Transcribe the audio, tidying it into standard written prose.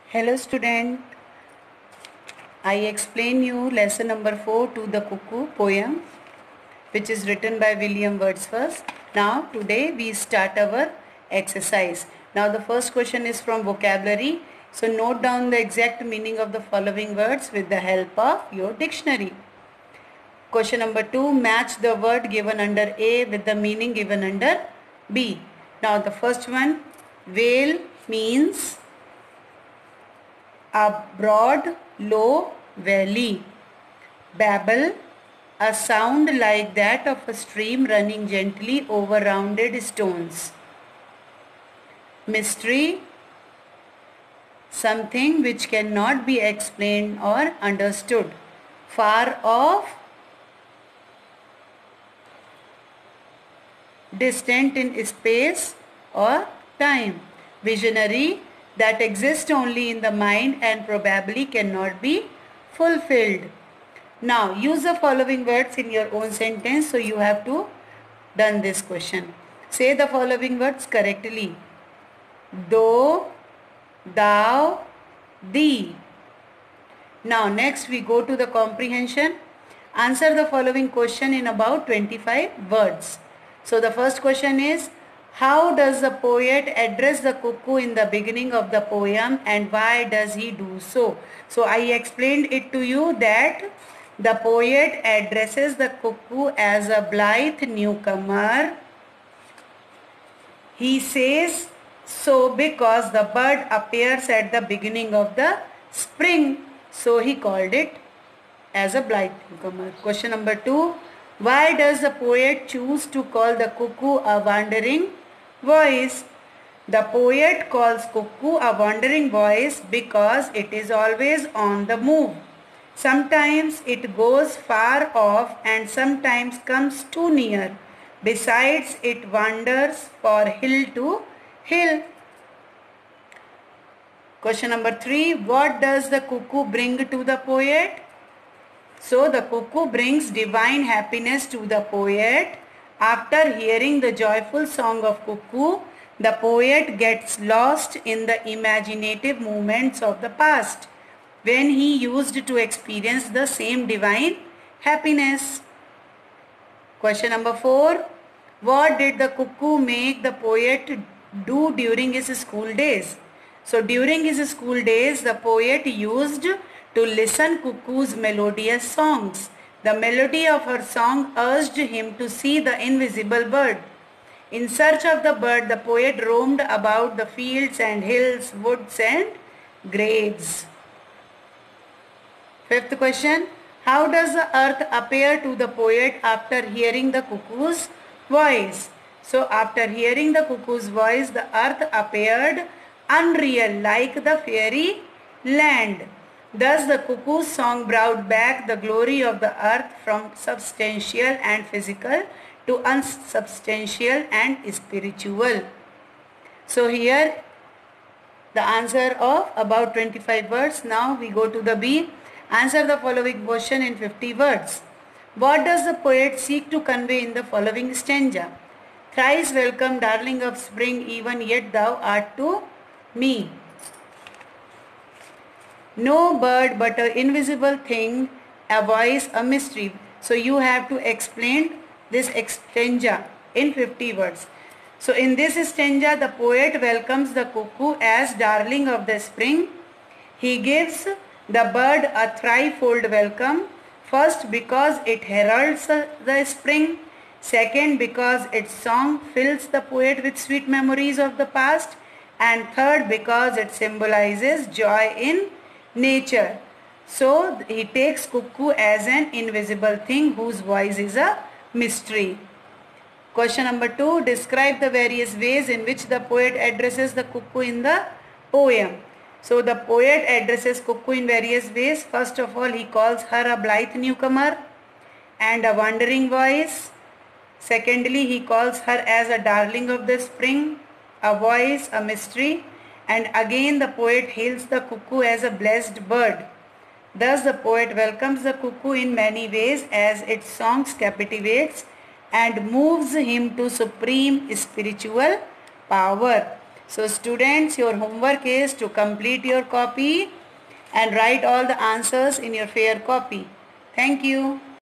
Hello student, I explain you lesson number 4 to the Cuckoo poem which is written by William Wordsworth. Now today we start our exercise. Now the first question is from vocabulary. So note down the exact meaning of the following words with the help of your dictionary. Question number 2, match the word given under A with the meaning given under B. Now the first one, vale means a broad, low valley. Babble, a sound like that of a stream running gently over rounded stones. Mystery, something which cannot be explained or understood. Far off, distant in space or time. Visionary, that exists only in the mind and probably cannot be fulfilled. Now use the following words in your own sentence. So you have to done this question. Say the following words correctly. Though, thou, thee. Now next we go to the comprehension. Answer the following question in about 25 words. So the first question is, how does the poet address the cuckoo in the beginning of the poem and why does he do so? So I explained it to you that the poet addresses the cuckoo as a blithe newcomer. He says so because the bird appears at the beginning of the spring. So he called it as a blithe newcomer. Question number 2. Why does the poet choose to call the cuckoo a wandering voice? The poet calls cuckoo a wandering voice because it is always on the move. Sometimes it goes far off and sometimes comes too near. Besides, it wanders from hill to hill. Question number 3. What does the cuckoo bring to the poet? So the cuckoo brings divine happiness to the poet. After hearing the joyful song of cuckoo, the poet gets lost in the imaginative moments of the past, when he used to experience the same divine happiness. Question number 4. What did the cuckoo make the poet do during his school days? So during his school days, the poet used to listen cuckoo's melodious songs. The melody of her song urged him to see the invisible bird. In search of the bird, the poet roamed about the fields and hills, woods and graves. Fifth question. How does the earth appear to the poet after hearing the cuckoo's voice? So after hearing the cuckoo's voice, the earth appeared unreal like the fairy land. Thus the cuckoo's song brought back the glory of the earth from substantial and physical to unsubstantial and spiritual. So here the answer of about 25 words. Now we go to the B. Answer the following question in 50 words. What does the poet seek to convey in the following stanza? Thrice welcome, darling of spring, even yet thou art to me. No bird but an invisible thing, a voice, a mystery. So you have to explain this stanza in 50 words. So in this stanza, the poet welcomes the cuckoo as darling of the spring. He gives the bird a threefold welcome. First, because it heralds the spring. Second, because its song fills the poet with sweet memories of the past. And third, because it symbolizes joy in nature. So he takes cuckoo as an invisible thing whose voice is a mystery. Question number 2. Describe the various ways in which the poet addresses the cuckoo in the poem. So the poet addresses cuckoo in various ways. First of all, he calls her a blithe newcomer and a wandering voice. Secondly, he calls her as a darling of the spring, a voice, a mystery. And again the poet hails the cuckoo as a blessed bird. Thus the poet welcomes the cuckoo in many ways as its songs captivates and moves him to supreme spiritual power. So students, your homework is to complete your copy and write all the answers in your fair copy. Thank you.